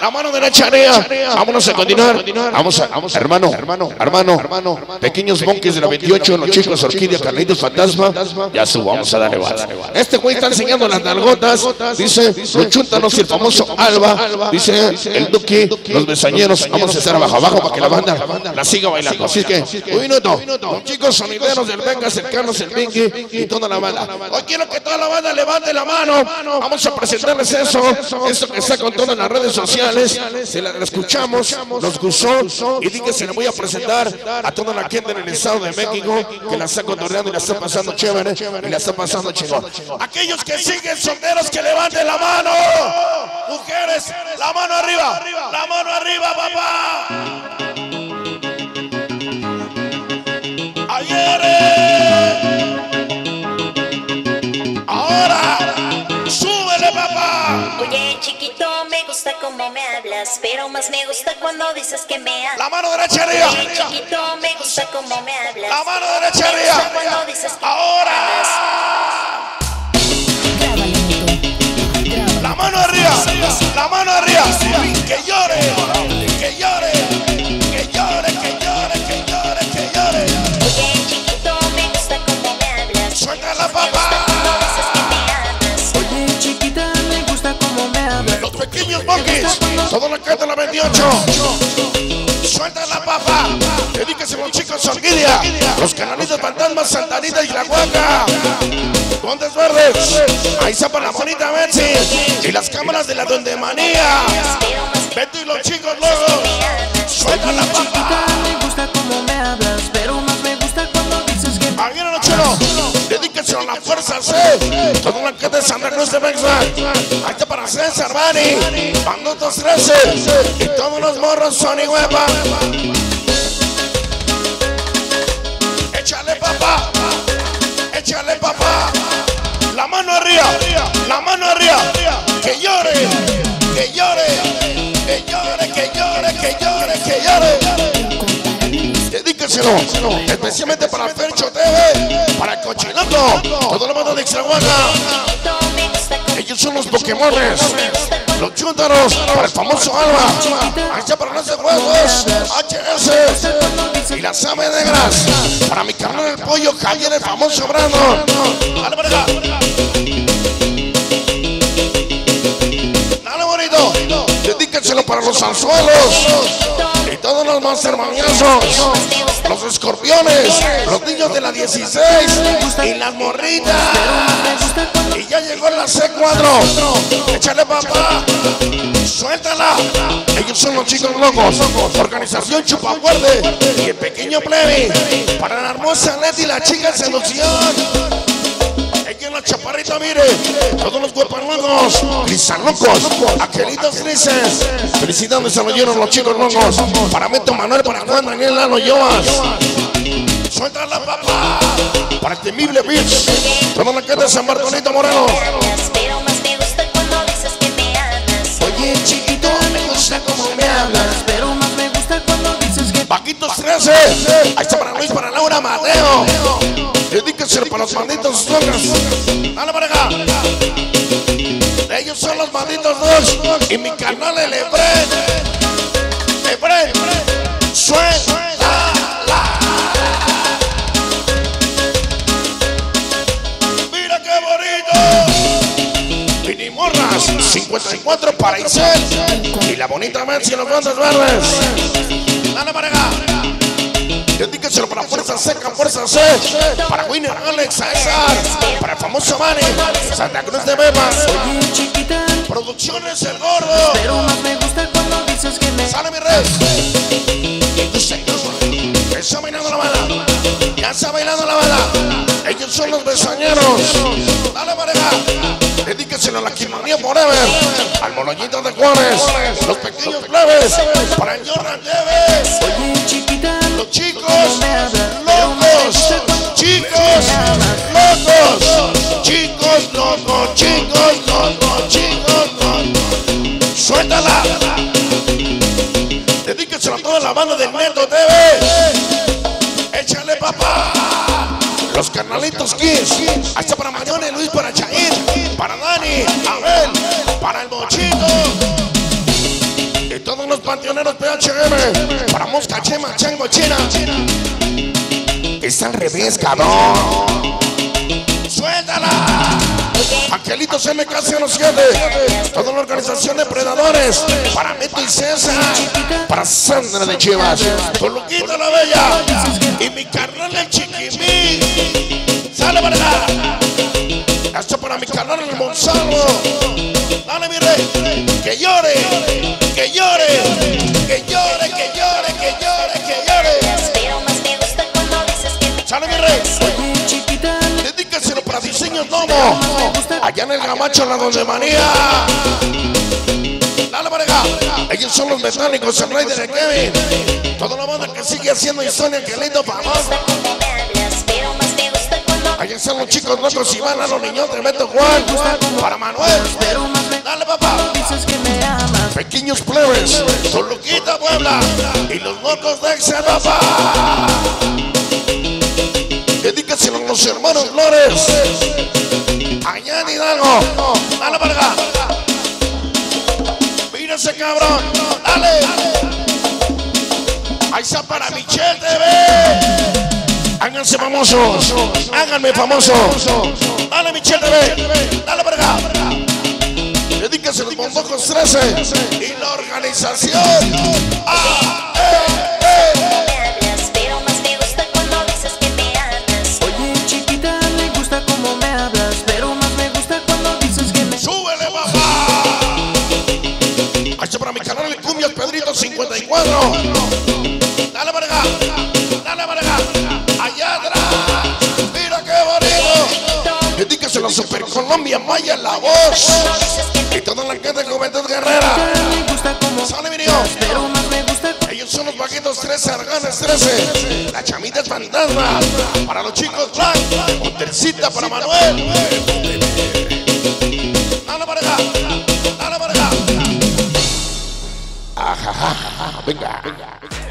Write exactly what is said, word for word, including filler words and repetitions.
La mano derecha arriba. Vámonos a continuar. Vamos a, vamos, hermano, hermano, hermano, hermano. Pequeños monkeys de la veintiocho, los chicos Orquídea, Carlitos Fantasma. Ya subamos a darle bata. Este güey está enseñando las nalgotas. Dice, los chúntanos y el famoso Alba. Dice el Duki, los besañeros. Vamos a estar abajo, abajo para que la banda la siga bailando. Así que, un minuto. Los chicos sonideros del Venga, cercanos, el Pinky y toda la banda. Hoy quiero que toda la banda levante la mano. Vamos a presentarles eso. Eso que está con todas las redes sociales. Se la escuchamos, nos gustó. Y dije que se la voy a presentar a toda la gente en el estado de México que la está contorneando y la está pasando chévere y la está pasando chingón. Aquellos que siguen solteros, que levanten la mano. Mujeres, la mano arriba, la mano arriba, papá. Ayer, ahora, súbele, papá. Oye, chiquito, me gusta cómo me hablas, pero más me gusta cuando dices que me amas. La mano derecha arriba. Oye, chiquito, me gusta cómo me hablas. La mano derecha arriba. Cuando dices que ahora. La mano arriba. La mano arriba. Que llore. Que llore. Que llore. Que llore. Que llore. Que llore. Oye, chiquito, me gusta cómo me hablas. Suéltala, papá. Oye, chiquita, me gusta cómo me hablas. Los pequeños monkeys. Todo lo que es de la veintiocho. Suéltala, papá. Dedíquese a los chicos Orquídea. Los canalitos Fantasmas, Santanita y La Huaca. Montes Verdes. Ahí está para la bonita Betsy. Y las cámaras de la Donde Manía. Beto y los chicos luego. Suéltala, papá. Me gusta cómo me hablas, pero más me gusta cuando dices que Ahí en el chelo. Dedíquese a la fuerza C. Todo lo que es de Santa Cruz de Mexa. Ahí está para César Bani. Bandotos trece. Y todos los morros son y hueva. Échale, papá. Échale, papá. La mano arriba. La mano arriba. Que llore. Que llore. Que llore. Que llore. Que llore. Que llore. Dedíqueselo. Especialmente para Fercho T V. Para Cochiloco. Todo lo mando de Extrahuaca. Ellos son los Pokémones. Los chúntaros. Para el famoso Alba. Ahí está para los de juegos. H S. Y las aves negras. Para mi carnal el pollo Javier, el famoso Brandon. Dale para acá. Dale bonito. Dedíquenselo para los anzuelos. Y todos los más hermanazos. Los escorpiones. Los niños de la dieciséis. Y las morritas. Y ya llegó la C cuatro. Échale, papá. Suéltala. Ellos son los chicos locos. Organización Chupafuerte. Y el pequeño plebe. Para la hermosa Leti y la chica en seducción. Aquí en la chaparrita, mire. Todos los guapalocos. Grisalocos. Aquelitos grises. Felicidades a los llenos, los chicos locos. Para Beto Manuel, para Juan Daniel Lalo Yoas. Suéltala, papá. Para el temible Beach. Toda la gente de San Bartolito Moreno. pero más me gusta cuando dices que me amas. Oye, chiquito, me gusta cómo me hablas. Pero más me gusta cuando dices que Paquitos trece. Ahí está para Luis, para Laura Mateo. Dedíquenselo para los malditos locos. Dale para acá. Ellos son los malditos dos. Y mi canal el Efren. Efren. Suéltala. Mira qué bonito. Mini Morras. cincuenta y cuatro para Isel. Y la bonita Betsy en los Montes Verdes. Dale para acá. Dedíquenselo para Fuerza Seca, Fuerza C. Para Winner, Alex, César. Para el famoso Manny. Santa Cruz de Bemas. Oye, chiquita, Producciones El Gordo. pero más me gusta cuando dices que me Sale mi red. Está bailando la bala. Ya está bailando la bala. Ellos son los besañeros. Dale pareja. Dedíquenselo a la Quimanía Forever. Al Moloñito de Juárez. Los pequeños plebes. Para el Jordan Neves. Oye, chiquita, Los chicos locos. Chicos locos. Chicos locos. Chicos locos. Chicos locos. Suéltala. Dedíquenselo a toda la banda del Neto T V. Échale, papá. Los carnalitos Kiss. Hasta para Marione, Luis, para Chair. Para Dani, Abel. Para el Mochito. los panteoneros P H M. Para Mosca, Chema, Chango, China. Está al revés, cabrón. ¡Suéltala! Angelitos M K cero siete. Toda la organización de predadores. Para Meto y César. Para Sandra de Chivas. Toluquita la Bella. Y mi carnal el Chiquimí. ¡Sale, verdad! Esto para mi canal el Monsalvo. Dale, mi rey. Que llore, que llore, que llore, que llore, que llore, que llore. Pero más me gusta cuando dices que me Sale, mi rey. Dedícaselo para Diseños Nomo. Allá en el Gamacho, la Donde Manía. Dale, pareja. Ellos son los metálicos, el rey de Kevin. Toda la banda que sigue haciendo historia, que lindo famoso. Allá están los chicos locos, Iván, a los niños de Beto Juan. Para Manuel. Dale, papá. Pequeños plebes, Toluquita, Puebla. Y los locos de Excel, papá. Dedícaselo a los hermanos Flores. Allá en Hidalgo. Dale, para acá. Mira ese cabrón. Dale. Ahí está para Michelle T V. Háganse famosos, háganme famosos. Dale, Michelle T V, dale para acá. Dedíquense a los Bombojos trece y la organización. ¡Ah! ¡Eh! ¡Eh! Pero más me gusta cuando dices que me amas. Oye, chiquita, me gusta cómo me hablas, pero más me gusta cuando dices que me... ¡Súbele, papá! Ahí está para mi canal de Cumbias Pedrito cincuenta y cuatro. Dale para acá, dale para acá. Allá atrás, mira qué bonito. Dedíqueselo a Super Colombia, Maya, la voz. Y toda la gente de Juventud Guerrera. Sale, mi niño. Ellos son los vaquitos trece, Arganes trece. La chamita es fantasma. Para los chicos Black. Montercita para Manuel. Dale para acá, dale para acá. Ajá, venga, venga.